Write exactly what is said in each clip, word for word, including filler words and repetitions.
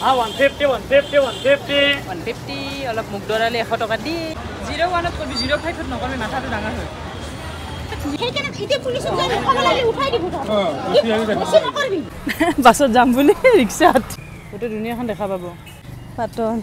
one fifty, one fifty, one fifty. one fifty অলপ মুখ দৰালে one hundred টকা দি zero one ত কৰবি zero five ত নকৰবি মাথাটো ডাঙৰ হয় সেইকাৰণে ইতে পুলিচক যাই খাব লাগে উঠাই দিব তো বেছি নকৰবি বাছত যাম বুলি ৰিক্সাত ফটো দুনিয়াখন দেখা পাব পাতন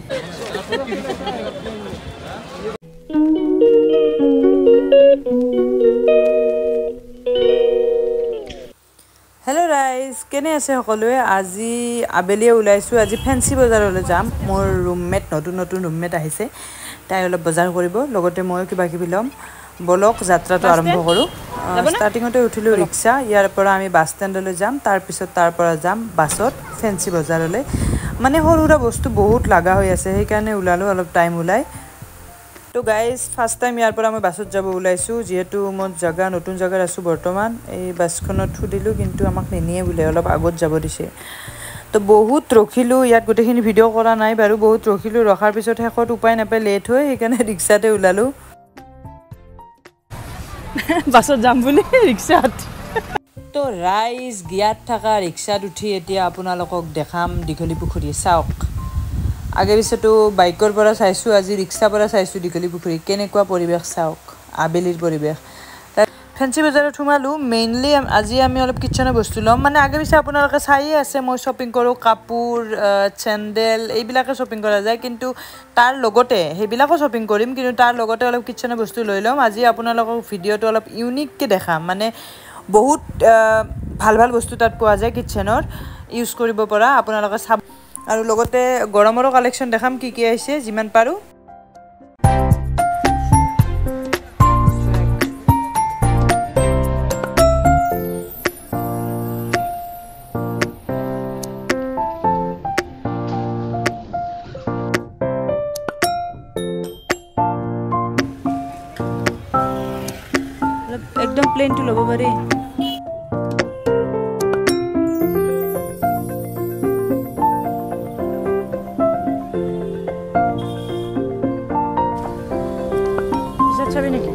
হেল্ল' গাইজ কেনে আছে সকলোৱে আজি আবেলিয়ে ওলাইছোঁ আজি ফেন্সি বজাৰলৈ যাম মোৰ ৰুমমেট নতুন নতুন ৰুমমেট আহিছে তাই অলপ বজাৰ কৰিব লগতে ময়ো কিবা কিবি ল'ম বলক যাত্ৰাটো আৰম্ভ কৰোঁ ষ্টাৰ্টিঙতে উঠিলোঁ ৰিক্সা ইয়াৰ পৰা আমি বাছ ষ্টেণ্ডলৈ যাম তাৰপিছত তাৰ পৰা যাম বাছত ফেন্সি বজাৰলৈ মানে সৰু সুৰা বস্তু বহুত লগা হৈ আছে সেইকাৰণে ওলালোঁ অলপ টাইম ওলাই তো গাইজ ফাৰ্ষ্ট টাইম ইয়াৰ পৰা মই বাছত যাব ওলাইছোঁ যিহেতু মই জেগা নতুন জেগাত আছোঁ বৰ্তমান এই বাছখনত সুধিলোঁ কিন্তু আমাক নিনিয়ে বোলে অলপ আগত যাব দিছে তো বহুত ৰখিলোঁ ইয়াত গোটেইখিনি ভিডিঅ' কৰা নাই বাৰু বহুত ৰখিলোঁ ৰখাৰ পিছত শেষত উপায় নাপায় লেট হৈ সেইকাৰণে ৰিক্সাতে ওলালোঁ বাছত যাম বুলি ৰিক্সাত তো ৰাইজ গিয়াত থকা ৰিক্সাত উঠি এতিয়া আপোনালোকক দেখাম দীঘলী পুখুৰী চাওক আগে পিছতো বাইকৰ পৰা চাইছোঁ আজি ৰিক্সাৰ পৰা চাইছোঁ দীঘলী পুখুৰী কেনেকুৱা পৰিৱেশ চাওক আবেলিৰ পৰিৱেশ ফেন্সি বজাৰত সোমালোঁ মেইনলি আজি আমি অলপ কিটচেনৰ বস্তু ল'ম মানে আগে পিছে আপোনালোকে চায়ে আছে মই শ্বপিং কৰোঁ কাপোৰ চেণ্ডেল এইবিলাকে শ্বপিং কৰা যায় কিন্তু তাৰ লগতে সেইবিলাকো শ্বপিং কৰিম কিন্তু তাৰ লগতে অলপ কিটচেনৰ বস্তু লৈ ল'ম আজি আপোনালোকক ভিডিঅ'টো অলপ ইউনিককৈ দেখাম মানে বহুত ভাল ভাল বস্তু তাত পোৱা যায় কিটচেনৰ ইউজ কৰিব পৰা আপোনালোকে চাব আৰু লগতে গৰমৰো কালেকশ্যন দেখাম কি কি আহিছে যিমান পাৰোঁ একদম প্লেনটো ল'ব পাৰি চাবি নেকি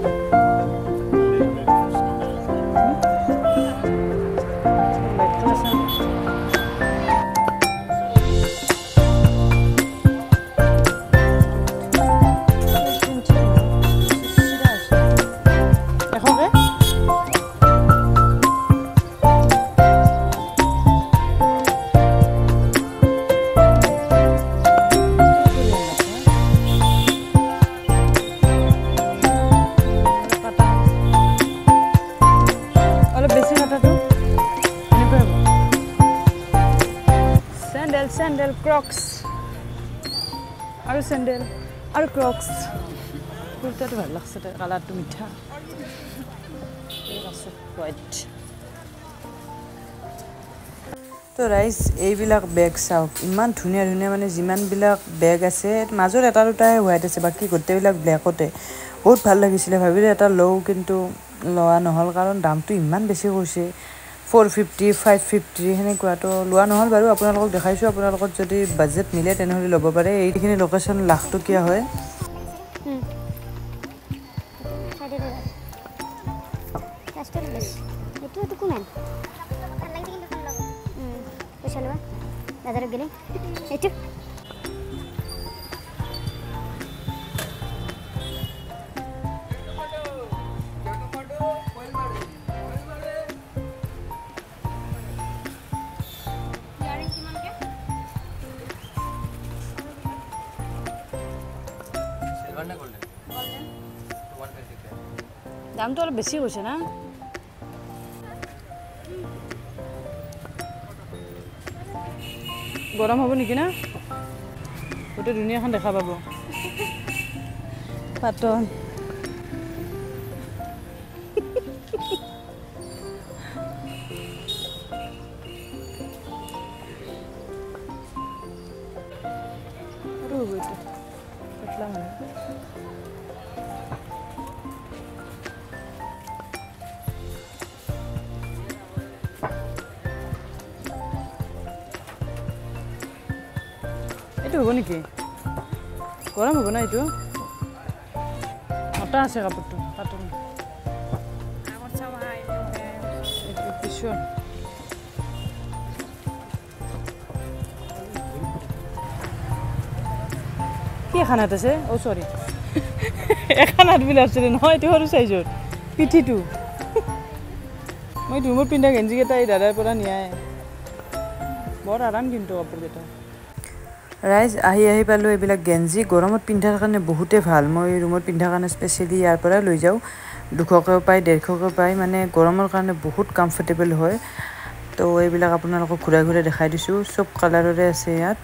sandal crocs আৰু sandal আৰু crocs কুৰ্তাটো ভাল লাগছে তাৰ কালাৰটো মিঠা এই আছে হোৱাইট তো ৰাইজ এইবিলাক বেগ চাওক ইমান ধুনীয়া ধুনীয়া মানে যিমানবিলাক বেগ আছে মাজত এটা দুটাহে হোৱাইট আছে বাকী গোটেইবিলাক ব্লেকতে বহুত ভাল লাগিছিলে ভাবিলোঁ এটা লওঁ কিন্তু লোৱা নহ'ল কাৰণ দামটো ইমান বেছি কৈছে four fifty five fifty সেনেকুৱাটো লোৱা নহ'ল বাৰু আপোনালোকক দেখাইছোঁ আপোনালোকৰ যদি বাজেট মিলে তেনেহ'লে ল'ব পাৰে এইখিনি লোকেশ্যন লাখ টকীয়া হয় দামটো অলপ বেছি হৈছে না গৰম হ'ব নেকি না গোটেই দুনিয়াখন দেখা পাব পাতন আৰু হ'ব এইটো পাতলা মানে এইটো হ'ব নেকি গৰম হ'ব না এইটো মোটা আছে কাপোৰটো পাতল পিছৰ কি খানাত আছে ও সৰি এখানাত বিল আছে নহয় এটো সৰু সাইজৰ পিঠিটো মই ৰুমত পিন্ধা গেঞ্জি কেইটা এই দাদাৰ পৰা নিয়াই বৰ আৰাম কিন্তু কাপোৰ কেইটা ৰাইজ আহি আহি পালোঁ এইবিলাক গেঞ্জি গৰমত পিন্ধাৰ কাৰণে বহুতেই ভাল মই ৰুমত পিন্ধাৰ কাৰণে স্পেচিয়েলি ইয়াৰ পৰা লৈ যাওঁ দুশকেও পায় ডেৰশকেও পায় মানে গৰমৰ কাৰণে বহুত কমফৰ্টেবল হয় তো এইবিলাক আপোনালোকক ঘূৰাই ঘূৰাই দেখাই দিছোঁ চব কালাৰৰে আছে ইয়াত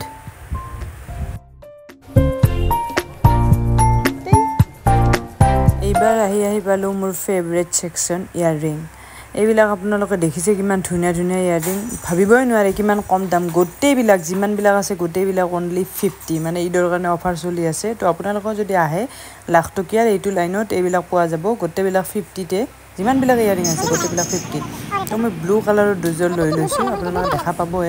এইবাৰ আহি আহি পালোঁ মোৰ ফেভৰেট ছেকশ্যন ইয়াৰৰিং এইবিলাক আপোনালোকে দেখিছে কিমান ধুনীয়া ধুনীয়া ইয়াৰৰিং ভাবিবই নোৱাৰে কিমান কম দাম গোটেইবিলাক যিমানবিলাক আছে গোটেইবিলাক অনলি ফিফটি মানে ঈদৰ কাৰণে অফাৰ চলি আছে তো আপোনালোকৰ যদি আহে লাখ টকীয়াৰ এইটো লাইনত এইবিলাক পোৱা যাব গোটেইবিলাক ফিফটিতে যিমানবিলাক ইয়াৰৰিং আছে গোটেইবিলাক ফিফটি তো মই ব্লু কালাৰৰ দুযোৰ লৈ লৈছোঁ আপোনালোকে দেখা পাবই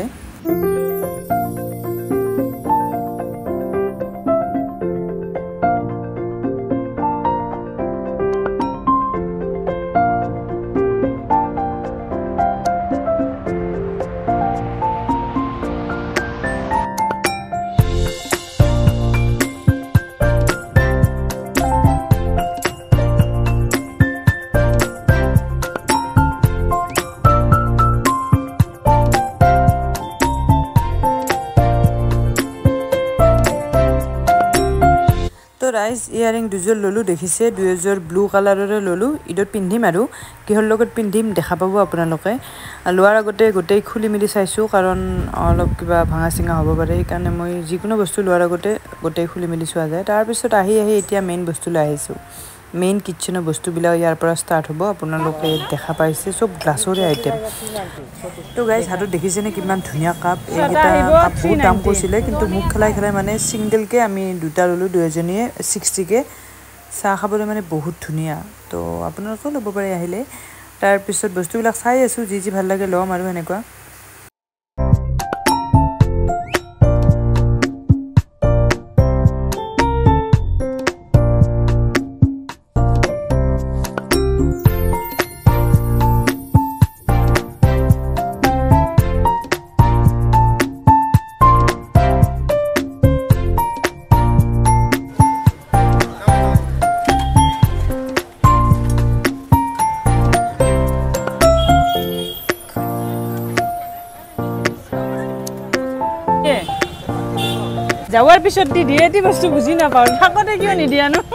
তো ৰাইজ ইয়াৰিং দুযোৰ ল'লোঁ দেখিছে দুয়োযোৰ ব্লু কালাৰৰে ল'লোঁ ঈদত পিন্ধিম আৰু কিহৰ লগত পিন্ধিম দেখা পাব আপোনালোকে লোৱাৰ আগতে গোটেই খুলি মেলি চাইছোঁ কাৰণ অলপ কিবা ভাঙা চিঙা হ'ব পাৰে সেইকাৰণে মই যিকোনো বস্তু লোৱাৰ আগতে গোটেই খুলি মেলি চোৱা যায় তাৰপিছত আহি আহি এতিয়া মেইন বস্তু লৈ আহিছোঁ মেইন কিটচেনৰ বস্তুবিলাক ইয়াৰ পৰা ষ্টাৰ্ট হ'ব আপোনালোকে দেখা পাইছে চব গ্লাছৰে আইটেম তো গাইজ হাতত দেখিছেনে কিমান ধুনীয়া কাপ এইকেইটা কাপ বহুত দাম কৈছিলে কিন্তু মোক খেলাই খেলাই মানে ছিংগলকৈ আমি দুটা ল'লোঁ দুয়োজনীয়ে ছিক্সটিকৈ চাহ খাবলৈ মানে বহুত ধুনীয়া তো আপোনালোকেও ল'ব পাৰে আহিলে তাৰপিছত বস্তুবিলাক চাই আছোঁ যি যি ভাল লাগে ল'ম আৰু এনেকুৱা যাওয়ার পিছত দি দিয়ে দি বস্তু বুঝি না পাও থাকতে কিয় নিদিয়া ন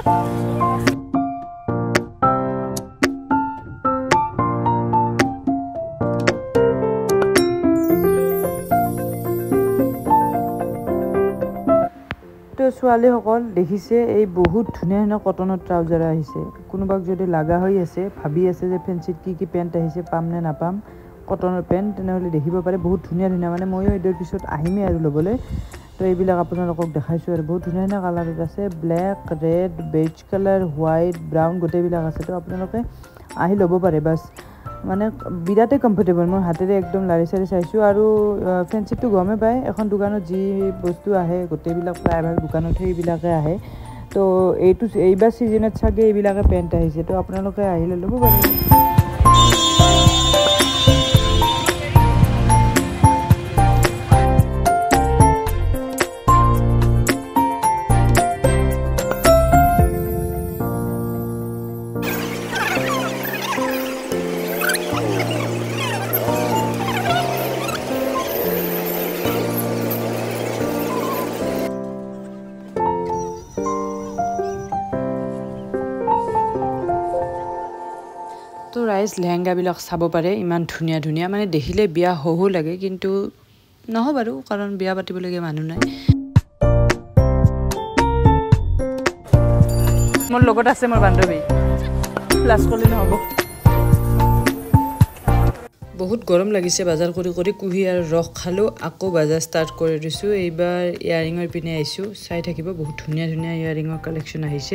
তো ছোৱালী সকল দেখিছে এই বহুত ধুনীয়া ধুনীয়া কটনৰ ট্ৰাউজাৰ আহিছে কোনোবাক যদি লাগা হৈ আছে ভাবি আছে যে ফেন্সিত কি কি পেন্ট আহিছে পাম নে নাপাম কটনৰ পেন্ট তেনেহলে দেখিব পাৰে বহুত ধুনীয়া ধুনীয়া মানে মইও এডৰ পিছত আহিমে আৰু লবলৈ তো এইবিলাক আপোনালোকক দেখাইছোঁ আৰু বহুত ধুনীয়া ধুনীয়া কালাৰত আছে black red beige colour white brown গোটেইবিলাক আছে তো আপোনালোকে আহি ল'ব পাৰে বাছ মানে বিৰাটেই কমফৰ্টেবল মই হাতেৰে একদম লাৰি চাৰি চাইছোঁ আৰু ফেন্সিটো গমে পায় এখন দোকানত যি বস্তু আহে গোটেইবিলাক প্ৰায়ভাগ দোকানত সেইবিলাকে আহে তো এইটো এইবাৰ ছিজনত চাগে এইবিলাকে পেণ্ট আহিছে তো আপোনালোকে আহিলে ল'ব পাৰে তো ৰাইজ লেহেংগাবিলাক চাব পাৰে ইমান ধুনীয়া ধুনীয়া মানে দেখিলে বিয়া হহু লাগে কিন্তু নহ বাৰু কাৰণ বিয়া পাতিবলগীয়া মানুহ নাই মোৰ লগত আছে মোৰ বান্ধৱী প্লাছ কৰিলে নহ'ব বহুত গৰম লাগিছে বাজাৰ কৰি কৰি কুঁহিয়াৰ ৰস খালোঁ আকৌ বাজাৰ ষ্টাৰ্ট কৰি দিছোঁ এইবাৰ ইয়াৰিঙৰ পিনে আহিছোঁ চাই থাকিব বহুত ধুনীয়া ধুনীয়া ইয়াৰিঙৰ কালেকশ্যন আহিছে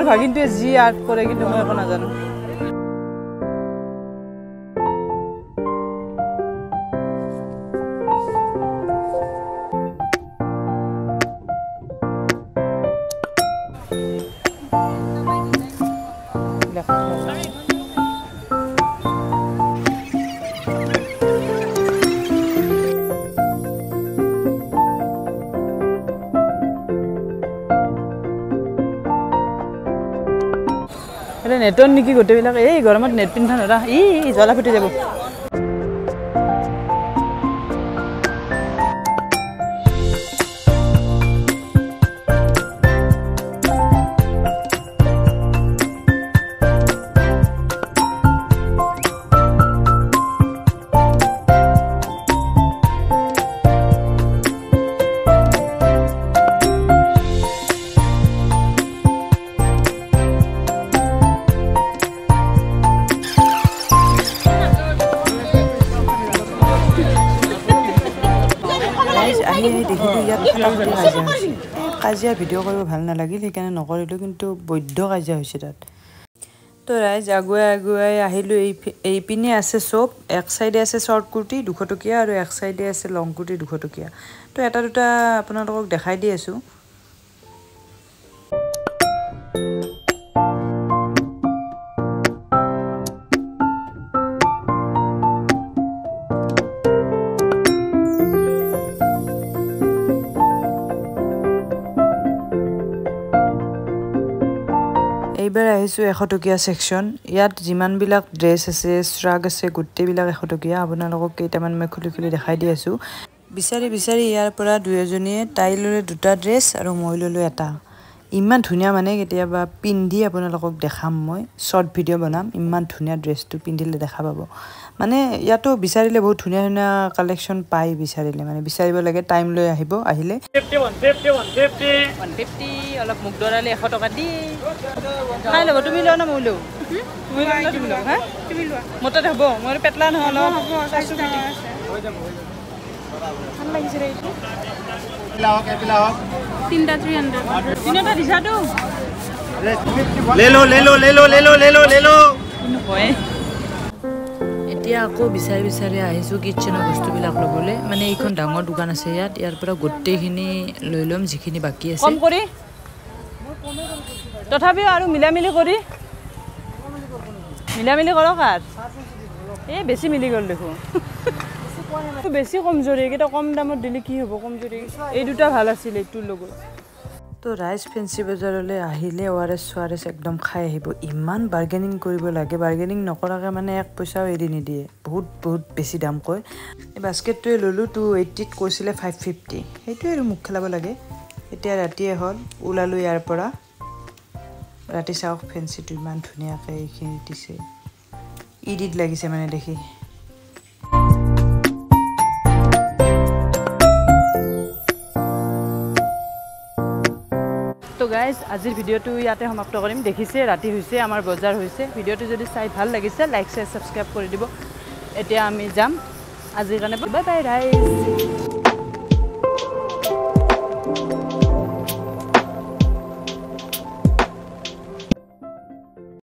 ভাগিনটোৱে যি আৰ্ট কৰে কিন্তু মই একো নাজানো এটা নেটৰ নেকি গোটেইবিলাক এই গৰমত নেট পিন্ধা নৰা ই জ্বলা ফুটি যাব কাজিয়া ভিডিঅ' কৰিব ভাল নালাগিল সেইকাৰণে নকৰিলোঁ কিন্তু বৈধ কাজিয়া হৈছে তাত তো ৰাইজ আগুৱাই আগুৱাই আহিলোঁ এই এইপিনে আছে চব এক চাইডে আছে শ্বৰ্ট কুৰ্তি দুশ টকীয়া আৰু এক চাইডে আছে লং কুৰ্তি দুশ টকীয়া তো এটা দুটা আপোনালোকক দেখাই দি আছোঁ এইবাৰ আহিছোঁ এশ টকীয়া ছেকশ্যন ইয়াত যিমানবিলাক ড্ৰেছ আছে শ্ৰাগ আছে গোটেইবিলাক এশ টকীয়া আপোনালোকক কেইটামান মই খুলি খুলি দেখাই দি আছোঁ বিচাৰি বিচাৰি ইয়াৰ পৰা দুই এজনীয়ে তাই ল'লে দুটা ড্ৰেছ আৰু মই ল'লোঁ এটা ইমান ধুনীয়া মানে কেতিয়াবা পিন্ধি আপোনালোকক দেখাম মই শ্বৰ্ট ভিডিঅ' বনাম ইমান ধুনীয়া ড্ৰেছটো পিন্ধিলে দেখা পাব মানে ইয়াতো বিচাৰিলে বহুত ধুনীয়া ধুনীয়া কালেকশ্যন পায় বিচাৰিলে মানে বিচাৰিব লাগে টাইম লৈ আহিব আহিলে অলপ মোক দৰালে এশ টকা দি খাই ল'ব তুমি লোৱা না মই লওঁ তুমি লোৱা হা তুমি লোৱা মোৰ তাত হ'ব মোৰ পেটলা নহয় অলপ ভাল লাগিছে এইটো তিনিটা থ্ৰী হাণ্ড্ৰেড তিনিটা দিছাতো লেলো লেলো লেলো লেলো লেলো লেলো হয় এতিয়া আকৌ বিচাৰি বিচাৰি আহিছোঁ কিটচেনৰ বস্তুবিলাক ল'বলৈ মানে এইখন ডাঙৰ দোকান আছে ইয়াত ইয়াৰ পৰা গোটেইখিনি লৈ ল'ম যিখিনি বাকী আছে কম কৰি তথাপিও আৰু মিলামিলি কৰি মিলামিলি কৰক আৰু এই বেছি মিলি গ'ল দেখোন বেছি কমজোৰি এইকেইটা কম দামত দিলে কি হ'ব কমজোৰি এই দুটা ভাল আছিল এইটোৰ লগত তো ৰাইজ ফেঞ্চি বজাৰলৈ আহিলে অ' আৰ এছ চো আৰ এছ একদম খাই আহিব ইমান বাৰ্গেনিং কৰিব লাগে বাৰ্গেনিং নকৰাকৈ মানে এক পইচাও এৰি নিদিয়ে বহুত বহুত বেছি দাম কয় এই বাস্কেটটোৱে ল'লোঁ টু এইটিত কৈছিলে ফাইভ ফিফটি সেইটোৱে আৰু মুখ খেলাব লাগে এতিয়া ৰাতিয়ে হ'ল ওলালোঁ ইয়াৰ পৰা ৰাতি চাওক ফেঞ্চিটো ইমান ধুনীয়াকৈ এইখিনি দিছে ইডিট লাগিছে মানে দেখি তো গাইজ আজিৰ ভিডিঅ'টো ইয়াতে সমাপ্ত কৰিম দেখিছে ৰাতি হৈছে আমাৰ বজাৰ হৈছে ভিডিঅ'টো যদি চাই ভাল লাগিছে লাইক শ্বেয়াৰ ছাবস্ক্ৰাইব কৰি দিব এতিয়া আমি যাম আজিৰ কাৰণে বাই বাই ৰাইজ